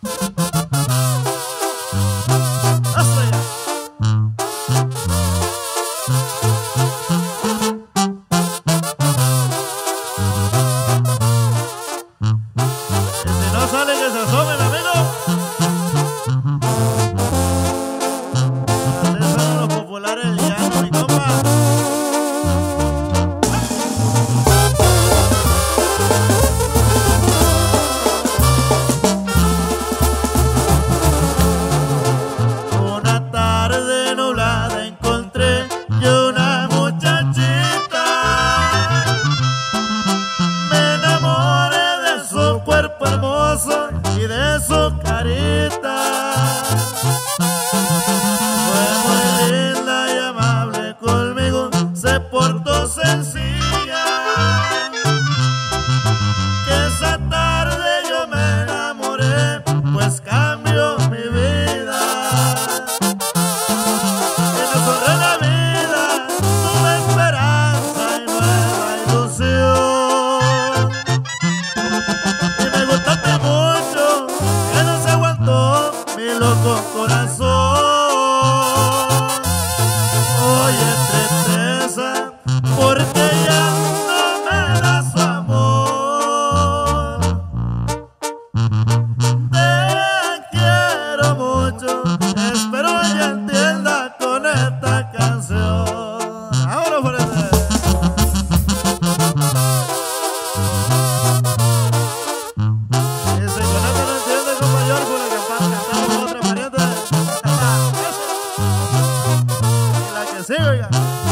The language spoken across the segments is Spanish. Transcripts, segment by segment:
Y de su carita fue muy linda y amable conmigo, se portó sencilla, que esa tarde yo me enamoré, pues cambió mi vida. Y me sonrió la vida, tuve esperanza y nueva ilusión. Y me gustaste mucho, que no se aguantó mi loco corazón. Oye, tristeza, porque ya no me da su amor. Te quiero mucho, espero ella entienda con esta canción. Ahora por eso. Sí, oiga.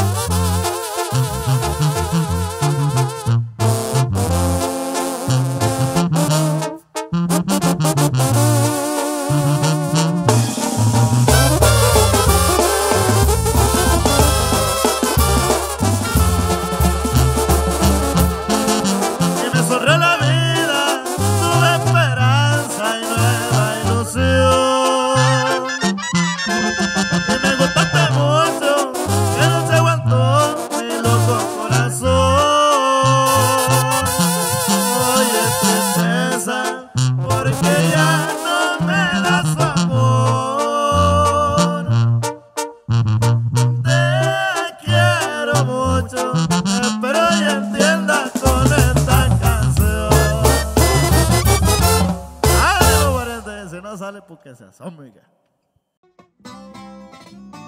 Y me sonrió la vida, tuve esperanza y nueva ilusión. Y me gustaste mucho, que no se aguantó mi loco corazón. Oye, tristeza, porque ya no me da su amor. Te quiero mucho, espero ella entienda con esta canción. Ay, no, pariente, si no sale porque se asoma.